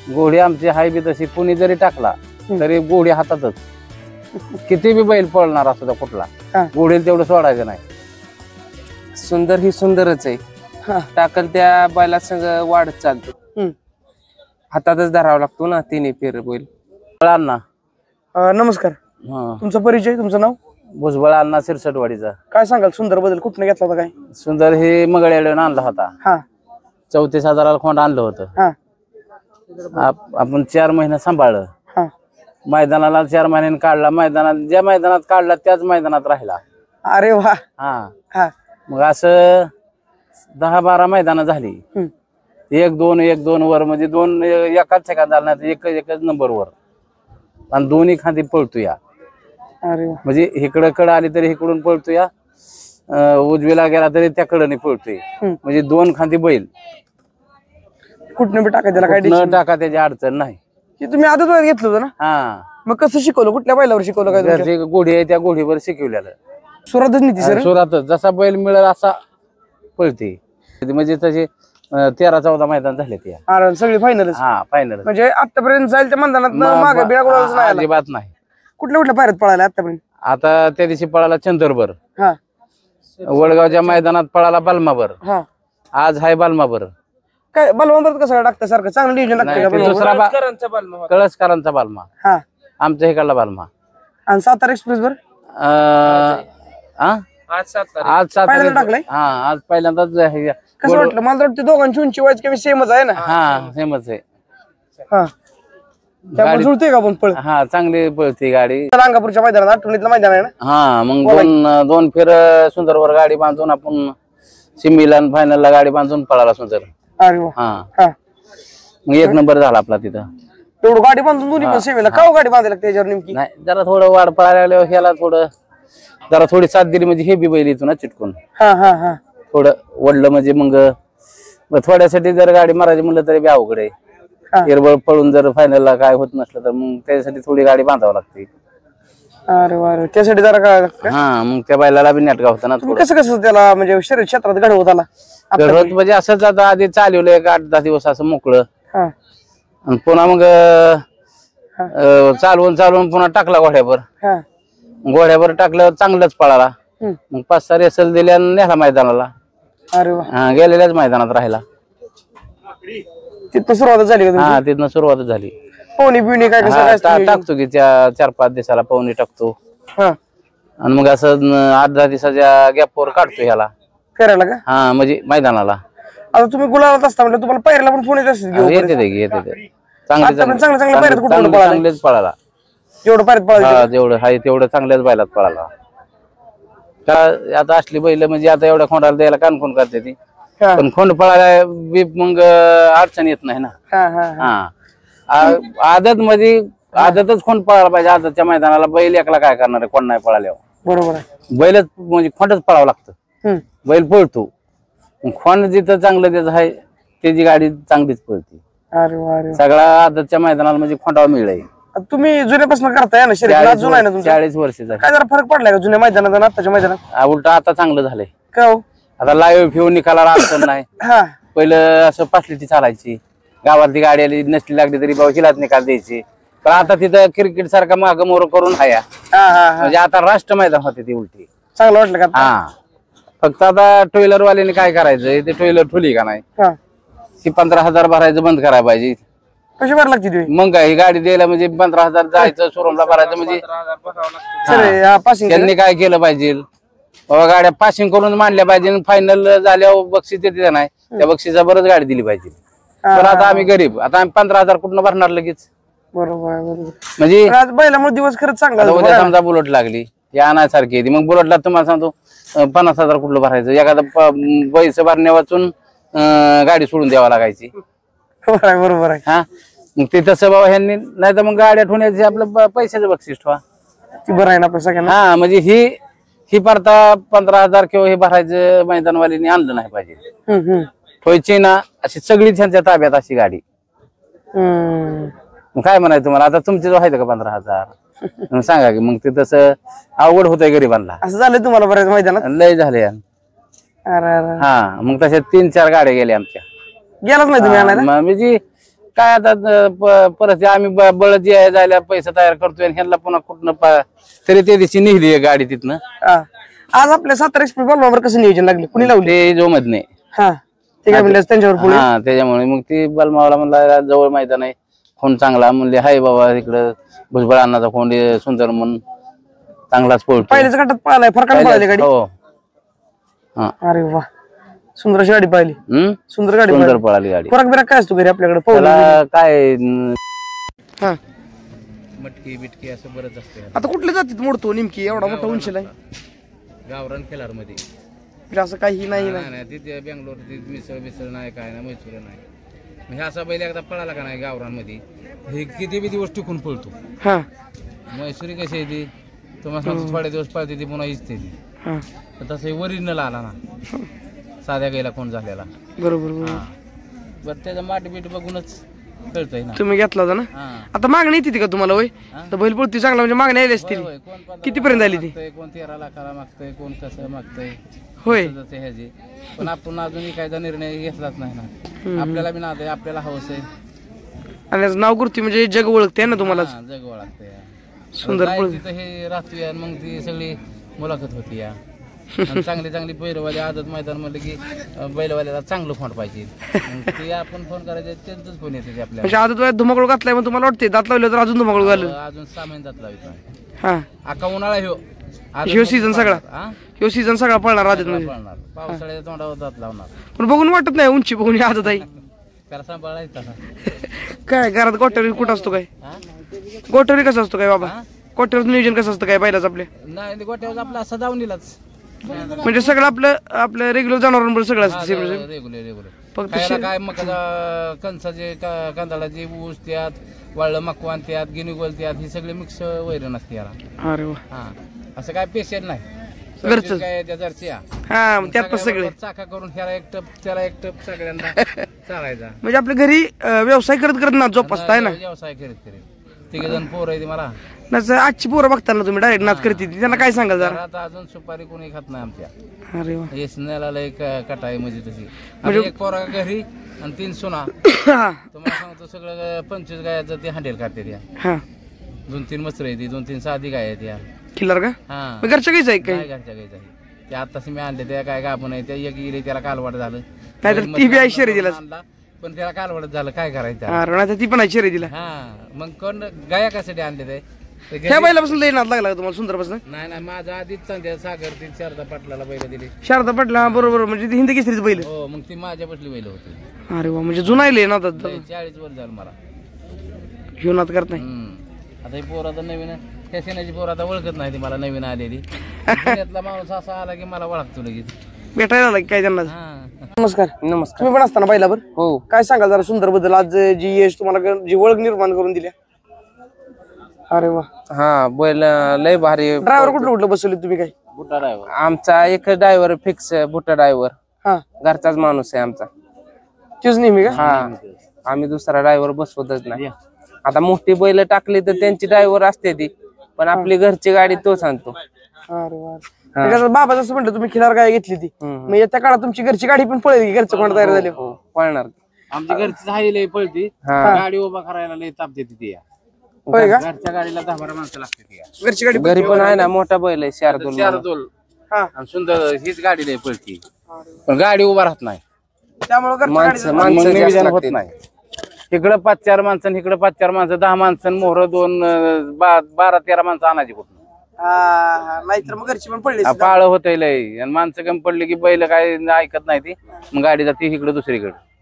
घोडी आमची हाय बी तशी कुणी जरी टाकला तरी घोडी हातातच. किती बी बैल पळणार असतो कुठला घोडीला तेवढं सोडायचं नाही. सुंदर ही सुंदरच आहे. टाकल त्या बैला संग वाढत चालतो. हातातच धरावा लागतो ना तिन्ही फेर बैल. अण्णा नमस्कार. तुमचा परिचय, तुमचं नाव? भुजबळ अण्णा सिरसटवाडीचा. काय सांगाल सुंदर बद्दल? कुठनं घेतला होता काय? सुंदर हे मंगळवेढून आणला होता. 34,000 खोंड आणलं होतं. आपण 4 महिने सांभाळलं. मैदानाला 4 महिन्याने काढला. मैदानात ज्या मैदानात काढला त्याच मैदानात राहिला. अरे वा. मग असं 10-12 मैदान झाली. 1-2 1-2 वर म्हणजे 2 एकाच सेकंद झाला नाही, एकच नंबर वर. आणि दोन्ही खांदी पळतोया. म्हणजे इकडं कड आली तरी इकडून पळतोया, उजवीला गेला तरी त्या कडनी पळतोय. म्हणजे 2 खांदी बैल. कुठनं बी टाका त्याला, काय न टाका त्याची अडचण नाही. तुम्ही आदत वयात घेतलं होतं ना? मग कसं शिकवलं? कुठल्या बैलावर शिकवलं? काय घोडी आहे त्या घोडीवर शिकवलेलं. सुरातच नीती सर? सुरातच जसा बैल मिळेल असा पळते. म्हणजे तसे 13-14 मैदान झाले ते. सगळी फायनल? फायनल. म्हणजे आतापर्यंत जाईल त्या मैदानात मागे अजिबात नाही. कुठल्या पायऱ्यात पळायला आतापर्यंत? आता त्या दिवशी पळाला चंदरबर. वडगावच्या मैदानात पळाला बालमाबर. आज हाय बालमाबर. काय बालमाबर कसं टाकतं सारखं? चांगलं नियोजन लागतं. दुसरा कळसकरांचा बालमा, आमच्या इकडला बालमा. आणि सातारा एक्सप्रेस वर आज सातारा टाकलंय. आज पहिल्यांदाच. कसं वाटलं? मला वाटतं दोघांची उंची वाईज कमी सेमच आहे ना? सेमच आहे. त्यामुळे जुळते का पण पळ? चांगली पळते गाडी. रांगापूरच्या मैदानात, आठवणीतलं मैदान आहे ना? मग दोन फेर सुंदरवर गाडी बांधून आपण सिमीला फायनलला गाडी बांधून पळाला सुंदर. मग 1 नंबर झाला आपला तिथं. एवढं गाडी बांधून दोन्ही पण सेवेला का गाडी बांधायला त्याच्यावर नेमकी? नाही, जरा थोडं वाढ पळायला ह्याला थोडं जरा थोडी साथ दिली म्हणजे हे बी बैल येतो ना चिटकून. थोडं वडलं म्हणजे मग थोड्यासाठी जर गाडी मारायची म्हणलं तरी बी अवघड आहे. एरबळ पळून जर फायनलला काय होत नसलं तर मग त्याच्यासाठी थोडी गाडी बांधावं लागते. त्यासाठी जरा काय? मग त्या बैलाला बी नेटका होता ना. कसं कसं त्याला म्हणजे शरीर क्षेत्रात घडवत आला? घडवत म्हणजे असंच आता आधी चालवलं 8-10 दिवस असं मोकळं. आणि पुन्हा मग चालवून पुन्हा टाकला घोड्यावर. घोड्यावर टाकल्यावर चांगलंच पळाला. मग 5-6 रेसल दिल्या नेला मैदानाला. गेलेल्याच मैदानात राहिला. तिथं सुरुवात झाली? तिथनं सुरुवात झाली. पवनी बिवणी काय टाकतो की 4-5 दिवसाला पवनी टाकतो. आणि मग असं 8-10 दिवसाच्या गॅपवर काढतो ह्याला फिरायला का? म्हणजे मैदानाला. आता तुम्ही गुलाबात असता म्हणजे तुम्हाला पायऱ्याला पण फोन येत असतील? येते चांगलेच पळाला. जेवढं पायऱ्यात पळाला जेवढं आहे तेवढं चांगल्याच बैलात पळाला. का आता असली बैल म्हणजे आता एवढ्या खोंडाला द्यायला कानखोन करते ती. पण खोंड पळायला बी मग अडचण येत नाही ना. आदतच खोंड पळायला पाहिजे. आदतच्या मैदानाला बैल एकला काय करणार आहे? कोण नाही पळाल्यावर. बरोबर आहे. बैलच म्हणजे खोंडच पळावं लागतं. बैल पळतो. खोंड जिथं चांगलं त्याचं आहे त्याची गाडी चांगलीच पळते. सगळा आदतच्या मैदानाला म्हणजे खोंडावा मिळेल. तुम्ही जुन्यापासून करताय ना? 40 वर्षाचा. काय जरा फरक पडलाय का जुन्या मैदानात आणि आताच्या मैदानात? उलट आता चांगलं झालंय. का हो? आता लाईव्ह फिरून निकाला अडचण नाही. पहिलं असं पासलीटी चालायची. गावातली गाडी आली नसली लागली तरी बाबा हिलाच निकाल द्यायची. पण आता तिथं क्रिकेट सारखा माग मोर करून हाया. म्हणजे आता राष्ट्र मैदान होते ती उलटी. चांगलं वाटलं का? फक्त आता टू-व्हीलर वाल्याने काय करायचं? ते टू-व्हीलर ठुली का नाही ती 15,000 भरायचं बंद करायला पाहिजे. कशी भरायला लागते? मग काय ही गाडी द्यायला म्हणजे 15,000 जायचं शोरूमला भरायचं म्हणजे त्यांनी काय केलं पाहिजे? बाबा गाड्या पासिंग करून मांडल्या पाहिजे. फायनल झाल्यावर बक्षीस देते नाही, त्या बक्षीसा बरंच गाडी दिली पाहिजे. पण आता आम्ही गरीब, आता आम्ही 15,000 कुठं भरणार लगेच? बरोबर. म्हणजे बैलामुळे दिवस खरंच चांगला. उद्या समजा बुलेट लागली या आणायसारखी येते, मग बुलेटला तुम्हाला सांगतो 50,000 कुठलं भरायचं? एखादा पैसे भरण्या वाचून गाडी सोडून द्यावा लागायची. बरोबर आहे. मग ते तसं बाबा ह्यांनी नाही तर मग गाड्या ठेवण्याची आपलं पैशाचं बक्षीस ठेवा. बरं आहे ना पैसा? म्हणजे ही परता 15,000 किंवा हे भरायचं मैदानवालीने आणलं नाही पाहिजे. ठेवायची ना अशी सगळी त्यांच्या ताब्यात अशी गाडी. काय म्हणायचं तुम्हाला? आता तुमचे जो आहे का 15,000 सांगा की मग ते तसं अवघड होतंय गरिबांना. असं झालं तुम्हाला बऱ्याच मैदानात? लय झाले. मग तशा 3-4 गाड्या गेल्या आमच्या. गेलाच नाही तुम्ही आणायला? म्हणजे काय आता परत आम्ही बळद जायला पैसा तयार करतोय आणि ह्यांना पुन्हा कुठनं तरी त्या दिवशी निघली गाडी तिथनं. आज आपल्या सातारा एक्सप्रेस बलमावर कसं नियोजन लागले कुणी लावले? ते जो मध नाही. हा ते काय म्हणलं त्यांच्यावर पुढे? हा त्याच्यामुळे मग ती बलमावला म्हणला जवळ मैदान आहे, फोन चांगला म्हणले हाय बाबा इकडं भुजबळ अण्णाचा फोन सुंदर म्हणून चांगलाच पळतो. पहिल्याच गटात पळालाय, फरकाने पळाली गाडी. हो. अरे वा, सुंदर अशी गाडी पाहिली. सुंदर गाडी सुंदर पळाली गाडी. फरक बिरक काय असतो घरी आपल्याकडे? त्याला काय हा मटकी बिटकी असं बरंच असते. आता कुठले जातीत मोडतो नेमकी एवढा मोठा उंचीला आहे? गावरान खेळार मध्ये असं काही नाही ना. नाही तिथे बेंगलोर मिसळ मिसळ नाही काय नाही मैसूर नाही. म्हणजे असा बैल एकदा पळाला का नाही गावरांमध्ये हे किती बी दिवस टिकून पळतो. हा मैसुरी कशी आहे ती तुम्हाला सांगतो थोडे दिवस पळते ती पुन्हा इजते ती. तसं ओरिजिनल आला ना साध्या गायला कोण झालेला. बरोबर बरं त्याचा माट बीट बघूनच कळतंय ना. तुम्ही घेतला होता ना. आता मागणी येते का तुम्हाला? वय तर बैल पळती चांगला म्हणजे मागणी आली असतील. किती पर्यंत आली ती? कोण 13 लाखाला मागतंय, कोण कसं मागतंय. होय ह्याची पण आपण अजूनही कायदा निर्णय घेतलाच नाही ना. आपल्याला बी नाद आहे, आपल्याला हवस आहे. आणि नाव करते म्हणजे जग ओळखते ना तुम्हाला. जग ओळखते. सुंदर तिथं हे राहतोय मग ती सगळी मुलाखत होती या. चांगली चांगली बैलवाले आदत मैदान म्हणलं की बैलवाल्याला चांगलं फोन पाहिजे. ते आपण फोन करायचे त्यांचंच फोन येते आपल्याला. आदत वयात धुमाकूळ घातलाय मग तुम्हाला वाटते दात लावले तर अजून धुमाकूळ घालून अजून 6 महिने दात लावित. हा अका उन्हाळा ह्यो सीझन सगळा. ह्यो सीझन सगळा पळणार आदत मध्ये. पावसाळ्याच्या तोंडावर दात लावणार. पण बघून वाटत नाही उंची बघून आदत आहे. त्याला सांभाळायचा काय घरात गोठ्यावर कुठं असतो काय? गोठ्यावर कसं असतो काय बाबा? गोठ्यावर नियोजन कसं असतं काय बैलाच आपल्या? नाही गोट्यावर आपला असा जाऊन दिलाच म्हणजे सगळं आपलं रेग्युलर जनावरांवर सगळं असतं. रेग्युलर फक्त काय मका कणसाचे कांदळाचे ऊस त्यात वाळलं मकवान त्यात गिनीगोल त्यात ही सगळे मिक्स वैरण असते याला. अरे वा. हा असं काय पेशंट नाही घरचं काय त्या जर्सी हा त्यात पण सगळे चाका करून ह्याला एक टप त्याला एक टप सगळ्यांना चालायचा. म्हणजे आपल्या घरी व्यवसाय करत करत ना जोपासताय ना. व्यवसाय करीत तिघे जण पोरं आहे मला. आजची पोरं बघताना तुम्ही डायरेक्ट नाच करते त्यांना काय सांगाल जरा? आता अजून सुपारी कोणी खात नाही आमच्या. अरे वा. येसण्याला लय कटाई म्हणजे तशी. एक पोरा घरी आणि 3 सुना. तुम्हाला सांगतो सगळं 25 गायाचं ते हँडेल काढते त्या. 2-3 मसर आहे ती, 2-3 साधी गाय आहेत या. किल्लर का? हा घरच्या गायचं आहे काय? घरच्या गायचं आहे. ते आताच मी आणले त्या काय गाभण आहे त्या एक गेली त्याला कालवाड झालं. नाहीतर ती बी आहे शर्यतीला. पण त्याला कालवाडत झालं काय करायचं. नाही ती पण आहे शर्यतीला. मग कोण गाया कशासाठी आणले ते? ह्या बैलापासून लई नाद लागला तुम्हाला सुंदरपासून? नाही माझा आधीच चांद्या सागर ती शारदा पाटलाला बैल दिली. शारदा पाटला बरोबर म्हणजे ती हिंद केसरीच बैल. हो मग ती माझ्या बसली बैल होती. अरे वा म्हणजे जुनायले ना. 40 वर्ष झालं मला घेऊन नाद करत नाही. आता ही पोर आता नवीन फॅशनाची पोर आता ओळखत नाही ती मला नवीन आलेली. पुण्यातला माणूस असा आला की मला ओळखतो लगेच. भेटायला आला काय त्यांना? नमस्कार. नमस्कार. तुम्ही पण असताना बैलावर? हो. काय सांगाल जरा सुंदर बद्दल आज जी यश तुम्हाला जी ओळख निर्माण करून दिली? अरे वा. हा बैल लय भारी. ड्रायव्हर कुठलं बसवले तुम्ही काय? बुट्टा ड्रायव्हर आमचा एक ड्रायव्हर फिक्स बुट्टा ड्रायव्हर. हा घरचाच माणूस आहे आमचा. तेच नेहमी का? हा आम्ही दुसरा ड्रायव्हर बसवतच नाही. आता मोठी बैल टाकली तर त्यांची ड्रायव्हर असते ती, पण आपली घरची गाडी तोच आणतो. अरे वा. बाबा जसं म्हणलं तुम्ही खिलार गाय घेतली ती मग त्या काळात तुमची घरची गाडी पण पळेल की? घरचं कोण तयार झाले? पळणार. आमच्या घरची हाय लय पळती. गाडी उभा करायला लय ताप देते ती. होय का? घरच्या गाडीला 10-12 माणसं लागते ती. घरची गाडी घरी पण आहे ना मोठा बैल आहे शार्दूल. शार्दूल हा सुंदर हीच गाडी लय पळती पण गाडी उभा राहत नाही. त्यामुळे माणसं होत नाही. इकडं 5-4 माणसं इकडं 5-4 माणसं 10 माणसं मोहर 12-13 माणसं आणायची कुठं. नाहीतर मग घरची पण पडली. पाळ होत लय आणि माणसं कमी पडली की बैल काय ऐकत नाही ती. मग गाडी जाते इकडे दुसरीकडे.